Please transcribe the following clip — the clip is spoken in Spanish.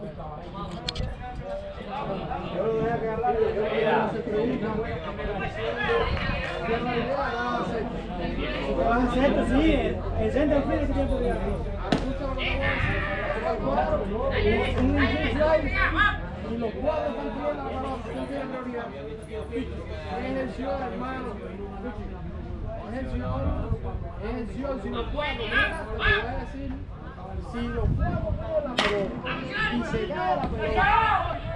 Yo lo dejé que hablar, vas a hacer esto, sí, el centro field que tiene que ir. Y los cuadros están pidiendo la palabra, están pidiendo prioridad. Ejerció, hermano. Ejerció, si los cuadros, mira, te voy a decir, si los cuadros caen la pelota y se cae la pelota,